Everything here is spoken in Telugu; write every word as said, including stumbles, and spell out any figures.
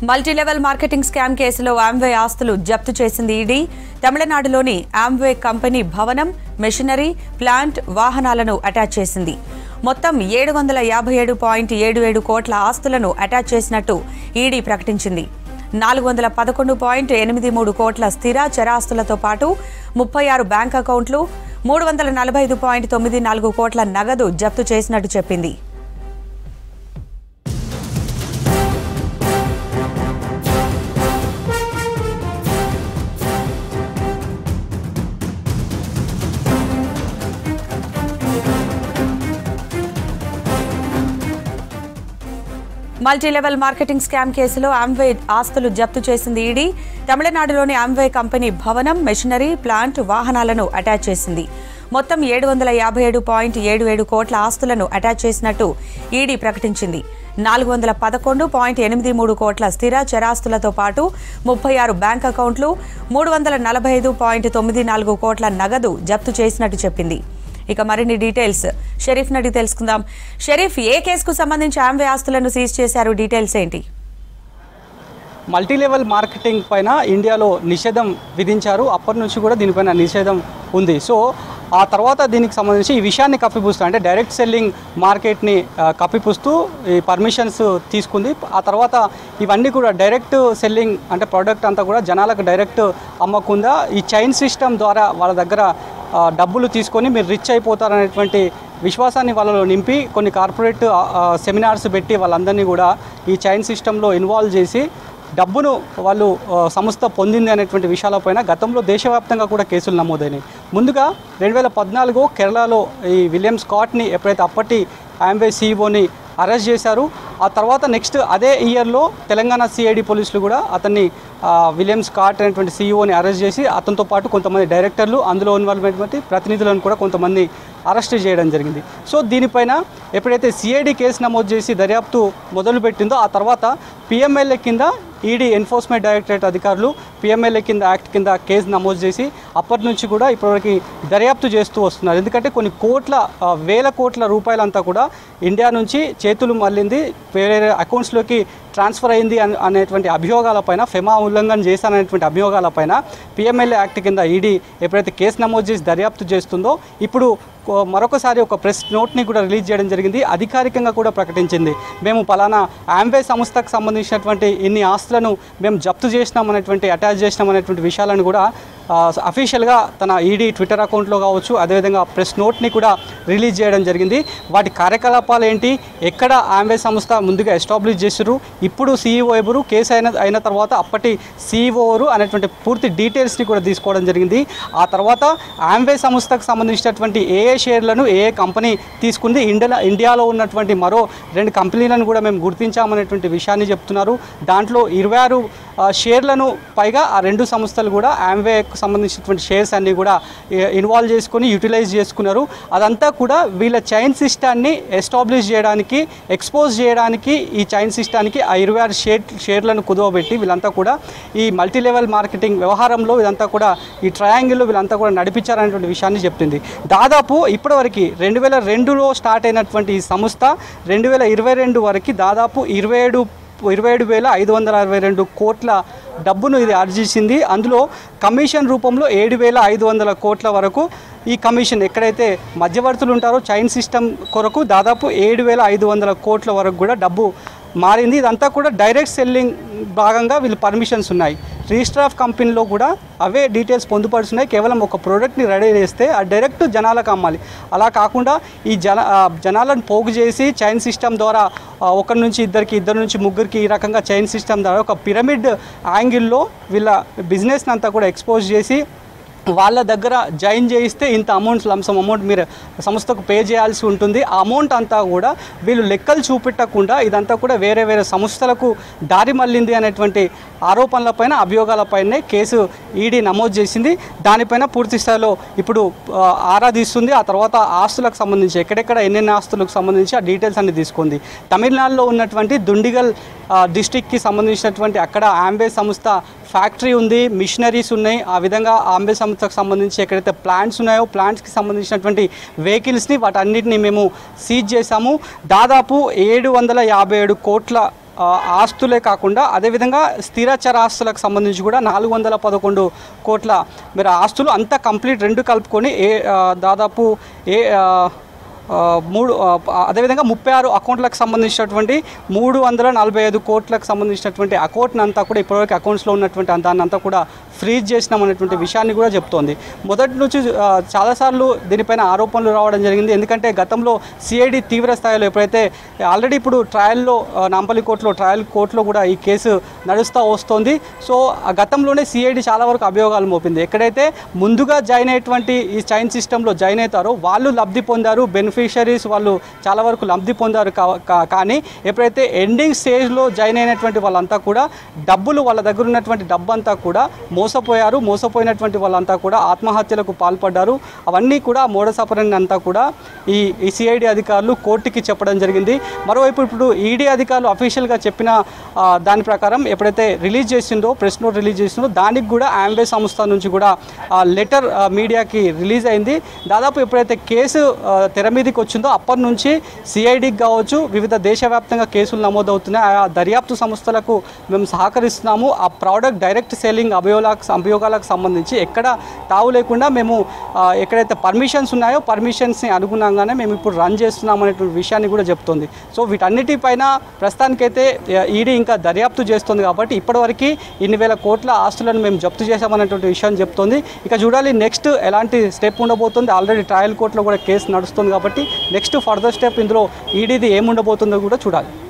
మల్టీలెవెల్ మార్కెటింగ్ స్కామ్ కేసులో ఆమ్వే ఆస్తులు జప్తు చేసింది ఈడీ. తమిళనాడులోని ఆమ్వే కంపెనీ భవనం, మెషినరీ, ప్లాంట్, వాహనాలను అటాచ్ చేసింది. మొత్తం ఏడు వందల యాభై ఏడు పాయింట్ ఏడు ఏడు కోట్ల ఆస్తులను అటాచ్ చేసినట్టు ఈడీ ప్రకటించింది. నాలుగు వందల పదకొండు పాయింట్ ఎనిమిది మూడు కోట్ల స్థిర చరాస్తులతో పాటు ముప్పై ఆరు బ్యాంక్ అకౌంట్లు, మూడు వందల నలభై ఐదు పాయింట్ తొమ్మిది నాలుగు కోట్ల నగదు జప్తు చేసినట్టు చెప్పింది. మల్టీలెవెల్ మార్కెటింగ్ స్కామ్ కేసులో ఆమ్వే ఆస్తులు జప్తు చేసింది ఈడీ. తమిళనాడులోని ఆమ్వే కంపెనీ భవనం, మెషినరీ, ప్లాంట్, వాహనాలను అటాచ్ చేసింది. మొత్తం ఏడు వందల యాభై ఏడు పాయింట్ ఏడు ఏడు కోట్ల ఆస్తులను అటాచ్ చేసినట్టు ఈడీ ప్రకటించింది. నాలుగు వందల పదకొండు పాయింట్ ఎనిమిది మూడు కోట్ల స్థిర చరాస్తులతో పాటు ముప్పై ఆరు బ్యాంక్ అకౌంట్లు, మూడు వందల నలభై ఐదు పాయింట్ తొమ్మిది నాలుగు కోట్ల నగదు జప్తు చేసినట్టు చెప్పింది. ఇక మరిన్ని డీటెయిల్స్ షరీఫ్ నడి తెలుసుకుందాం. షరీఫ్, ఏ కేసుకు సంబంధించి ఆమ్వే ఆస్తులను సీజ్ చేశారు? డీటెయిల్స్ ఏంటి? మల్టీలెవెల్ మార్కెటింగ్ పైన ఇండియాలో నిషేధం విధించారు. అప్పటి నుంచి కూడా దీనిపైన నిషేధం ఉంది. సో ఆ తర్వాత దీనికి సంబంధించి ఈ విషయాన్ని కప్పిపుస్తూ, అంటే డైరెక్ట్ సెల్లింగ్ మార్కెట్ని కప్పిపుస్తూ ఈ పర్మిషన్స్ తీసుకుంది. ఆ తర్వాత ఇవన్నీ కూడా డైరెక్ట్ సెల్లింగ్, అంటే ప్రోడక్ట్ అంతా కూడా జనాలకు డైరెక్ట్ అమ్మకుండా ఈ చైన్ సిస్టమ్ ద్వారా వాళ్ళ దగ్గర డబ్బులు తీసుకొని మీరు రిచ్ అయిపోతారనేటువంటి విశ్వాసాన్ని వాళ్ళలో నింపి కొన్ని కార్పొరేట్ సెమినార్స్ పెట్టి వాళ్ళందరినీ కూడా ఈ చైన్ సిస్టంలో ఇన్వాల్వ్ చేసి డబ్బును వాళ్ళు సంస్థ పొందింది అనేటువంటి విషయాలపైన గతంలో దేశవ్యాప్తంగా కూడా కేసులు నమోదైనాయి. ముందుగా రెండు వేల పద్నాలుగు కేరళలో ఈ విలియం స్కాట్ని ఎప్పుడైతే అప్పటి ఆమ్వే సీఈఓని అరెస్ట్ చేశారు, ఆ తర్వాత నెక్స్ట్ అదే ఇయర్లో తెలంగాణ సిఐడి పోలీసులు కూడా అతన్ని విలియం స్కాట్ అనేటువంటి సీఈఓని అరెస్ట్ చేసి అతనితో పాటు కొంతమంది డైరెక్టర్లు, అందులో ఇన్వాల్వ్మెంట్ ప్రతినిధులను కూడా కొంతమంది అరెస్ట్ చేయడం జరిగింది. సో దీనిపైన ఎప్పుడైతే సిఐడి కేసు నమోదు చేసి దర్యాప్తు మొదలుపెట్టిందో ఆ తర్వాత పిఎంఎల్ఏ కింద ఈడీ ఎన్ఫోర్స్మెంట్ డైరెక్టరేట్ అధికారులు పిఎంఎల్ఏ కింద యాక్ట్ కింద కేసు నమోదు చేసి అప్పటి నుంచి కూడా ఇప్పటివరకు దర్యాప్తు చేస్తూ వస్తున్నారు. ఎందుకంటే కొన్ని కోట్ల వేల కోట్ల రూపాయలంతా కూడా ఇండియా నుంచి చేతులు మళ్ళింది, వేరే అకౌంట్స్లోకి ట్రాన్స్ఫర్ అయింది అనేటువంటి అభియోగాలపైన, ఫెమా ఉల్లంఘన చేశాననేటువంటి అభియోగాలపైన పిఎంఎల్ఏ యాక్ట్ కింద ఈడీ ఎప్పుడైతే కేసు నమోదు చేసి దర్యాప్తు చేస్తుందో ఇప్పుడు మరొకసారి ఒక ప్రెస్ నోట్ని కూడా రిలీజ్ చేయడం జరిగింది. అధికారికంగా కూడా ప్రకటించింది, మేము పలానా ఆమ్వే సంస్థకు సంబంధించినటువంటి ఇన్ని ఆస్తులను మేము జప్తు చేసినామనేటువంటి అటాచ్ చేసినామనేటువంటి విషయాలను కూడా అఫీషియల్గా తన ఈడీ ట్విట్టర్ అకౌంట్లో కావచ్చు, అదేవిధంగా ప్రెస్ నోట్ని కూడా రిలీజ్ చేయడం జరిగింది. వాటి కార్యకలాపాలు ఏంటి, ఎక్కడ ఆమ్వే సంస్థ ముందుగా ఎస్టాబ్లిష్ చేశారు, ఇప్పుడు సీఈఓ ఎవరు, కేసు అయిన అయిన తర్వాత అప్పటి సీఈఓ ఎవరు అనేటువంటి పూర్తి డీటెయిల్స్ని కూడా తీసుకోవడం జరిగింది. ఆ తర్వాత ఆమ్వే సంస్థకు సంబంధించినటువంటి ఏ ఏ షేర్లను ఏ ఏ కంపెనీ తీసుకుంది, ఇండియా ఇండియాలో ఉన్నటువంటి మరో రెండు కంపెనీలను కూడా మేము గుర్తించామనేటువంటి విషయాన్ని చెప్తున్నారు. దాంట్లో ఇరవై ఆరు షేర్లను పైగా ఆ రెండు సంస్థలు కూడా ఆమ్వేకు సంబంధించినటువంటి షేర్స్ అన్నీ కూడా ఇన్వాల్వ్ చేసుకొని యూటిలైజ్ చేసుకున్నారు. అదంతా కూడా వీళ్ళ చైన్ సిస్టాన్ని ఎస్టాబ్లిష్ చేయడానికి, ఎక్స్పోజ్ చేయడానికి ఈ చైన్ సిస్టానికి ఆ ఇరవై ఆరు షేర్ షేర్లను కుదవబెట్టి వీళ్ళంతా కూడా ఈ మల్టీలెవెల్ మార్కెటింగ్ వ్యవహారంలో వీళ్ళంతా కూడా ఈ ట్రయాంగిల్లో వీళ్ళంతా కూడా నడిపించారనేటువంటి విషయాన్ని చెప్తుంది. దాదాపు ఇప్పటివరకు రెండు వేల రెండులో స్టార్ట్ అయినటువంటి ఈ సంస్థ రెండు వేల ఇరవై రెండు వరకు దాదాపు ఇరవై ఏడు ఇరవై ఏడు వేల ఐదు వందల అరవై రెండు కోట్ల డబ్బును ఇది ఆర్జించింది. అందులో కమిషన్ రూపంలో ఏడు వేల ఐదు వందల కోట్ల వరకు ఈ కమిషన్, ఎక్కడైతే మధ్యవర్తులు ఉంటారో చైన్ సిస్టమ్ కొరకు దాదాపు ఏడు వేల ఐదు వందల కోట్ల వరకు కూడా డబ్బు మారింది. ఇదంతా కూడా డైరెక్ట్ సెల్లింగ్ భాగంగా వీళ్ళు పర్మిషన్స్ ఉన్నాయి. రిజిస్టర్ ఆఫ్ కంపెనీలో కూడా అవే డీటెయిల్స్ పొందుపరుస్తున్నాయి. కేవలం ఒక ప్రోడక్ట్ని రెడీ చేస్తే ఆ డైరెక్ట్ జనాలకు అమ్మాలి. అలా కాకుండా ఈ జన జనాలను పోగు చేసి చైన్ సిస్టమ్ ద్వారా ఒకరి నుంచి ఇద్దరికి, ఇద్దరు నుంచి ముగ్గురికి, ఈ రకంగా చైన్ సిస్టమ్ ద్వారా ఒక పిరమిడ్ యాంగిల్లో వీళ్ళ బిజినెస్ని అంతా కూడా ఎక్స్పోజ్ చేసి వాళ్ళ దగ్గర జాయిన్ చేయిస్తే ఇంత అమౌంట్, లంసమ్ అమౌంట్ మీరు సంస్థకు పే చేయాల్సి ఉంటుంది. ఆ అమౌంట్ అంతా కూడా వీళ్ళు లెక్కలు చూపెట్టకుండా ఇదంతా కూడా వేరే వేరే సంస్థలకు దారి మళ్ళింది అనేటువంటి ఆరోపణలపైన, అభియోగాలపైనే కేసు ఈడీ నమోదు చేసింది. దానిపైన పూర్తి స్థాయిలో ఇప్పుడు ఆరాధిస్తుంది. ఆ తర్వాత ఆస్తులకు సంబంధించి ఎక్కడెక్కడ ఎన్నెన్ని ఆస్తులకు సంబంధించి ఆ డీటెయిల్స్ అన్ని తీసుకుంది. తమిళనాడులో ఉన్నటువంటి దుండిగల్ డిస్టిక్కి సంబంధించినటువంటి అక్కడ ఆంబే సంస్థ ఫ్యాక్టరీ ఉంది, మిషనరీస్ ఉన్నాయి. ఆ విధంగా ఆంబే సంస్థకు సంబంధించి ఎక్కడైతే ప్లాంట్స్ ఉన్నాయో ప్లాంట్స్కి సంబంధించినటువంటి వెహికల్స్ని వాటన్నిటిని మేము సీజ్ చేశాము. దాదాపు ఏడు వందల యాభై ఏడు కోట్ల ఆ, ఆస్తులే కాకుండా అదేవిధంగా స్థిరచర ఆస్తులకు సంబంధించి కూడా నాలుగు వందల పదకొండు కోట్ల మీరు ఆస్తులు అంతా కంప్లీట్ రెండు కలుపుకొని ఏ ఆ, దాదాపు ఏ ఆ, ఆ, మూడు ఆ, అదేవిధంగా ముప్పై ఆరు అకౌంట్లకు సంబంధించినటువంటి మూడు వందల నలభై ఐదు కోట్లకు సంబంధించినటువంటి అకౌంట్ని అంతా కూడా ఇప్పటివరకు అకౌంట్స్లో ఉన్నటువంటి దాన్ని అంతా కూడా ఫ్రీజ్ చేసినామనేటువంటి విషయాన్ని కూడా చెప్తోంది. మొదటి నుంచి ఆ, చాలాసార్లు దీనిపైన ఆరోపణలు రావడం జరిగింది. ఎందుకంటే గతంలో సిఐడి తీవ్ర స్థాయిలో ఎప్పుడైతే ఆల్రెడీ ఇప్పుడు ట్రయల్లో ఆ, నాంపల్లి కోర్టులో ట్రయల్ కోర్టులో కూడా ఈ కేసు నడుస్తూ వస్తుంది. సో ఆ గతంలోనే సిఐడి చాలా వరకు అభియోగాలు మోపింది. ఎక్కడైతే ముందుగా జాయిన్ అయ్యేటువంటి ఈ చైన్ సిస్టంలో జాయిన్ అవుతారో వాళ్ళు లబ్ధి పొందారు, బెనిఫిషరీస్ వాళ్ళు చాలా వరకు లబ్ధి పొందారు. కా- కా- కానీ ఎప్పుడైతే ఎండింగ్ స్టేజ్లో జాయిన్ అయినటువంటి వాళ్ళంతా కూడా డబ్బులు వాళ్ళ దగ్గర ఉన్నటువంటి డబ్బు అంతా కూడా మోసపోయారు. మోసపోయినటువంటి వాళ్ళంతా కూడా ఆత్మహత్యలకు పాల్పడ్డారు. అవన్నీ కూడా మోడస్ ఆపరెండి అంతా కూడా ఈ ఈ సిఐడి అధికారులు కోర్టుకి చెప్పడం జరిగింది. మరోవైపు ఇప్పుడు ఈడీ అధికారులు అఫీషియల్గా చెప్పిన ఆ, దాని ప్రకారం ఎప్పుడైతే రిలీజ్ చేసిందో ప్రెస్ నోట్ రిలీజ్ చేసిందో దానికి కూడా ఆంబే సంస్థ నుంచి కూడా లెటర్ మీడియాకి రిలీజ్ అయింది. దాదాపు ఎప్పుడైతే కేసు ఆ, తెర మీదకి వచ్చిందో అప్పటి నుంచి సిఐడికి కావచ్చు వివిధ దేశవ్యాప్తంగా కేసులు నమోదవుతున్నాయి. ఆ దర్యాప్తు సంస్థలకు మేము సహకరిస్తున్నాము. ఆ ప్రోడక్ట్ డైరెక్ట్ సెల్లింగ్ అభియోగాలకు అభియోగాలకు సంబంధించి ఎక్కడ తావు లేకుండా మేము ఆ, ఎక్కడైతే పర్మిషన్స్ ఉన్నాయో పర్మిషన్స్ని అనుగుణంగానే మేము ఇప్పుడు రన్ చేస్తున్నాం అనేటువంటి విషయాన్ని కూడా చెప్తుంది. సో వీటన్నిటిపైన ప్రస్తుతానికైతే ఈడీ ఇంకా దర్యాప్తు చేస్తుంది కాబట్టి ఇప్పటివరకు ఇన్ని వేల కోట్ల ఆస్తులను మేము జప్తు చేశామనేటువంటి విషయాన్ని చెప్తుంది. ఇక చూడాలి నెక్స్ట్ ఎలాంటి స్టెప్ ఉండబోతుంది. ఆల్రెడీ ట్రయల్ కోర్టులో కూడా కేసు నడుస్తుంది కాబట్టి నెక్స్ట్ ఫర్దర్ స్టెప్ ఇందులో ఈడీది ఏముండబోతుందో కూడా చూడాలి.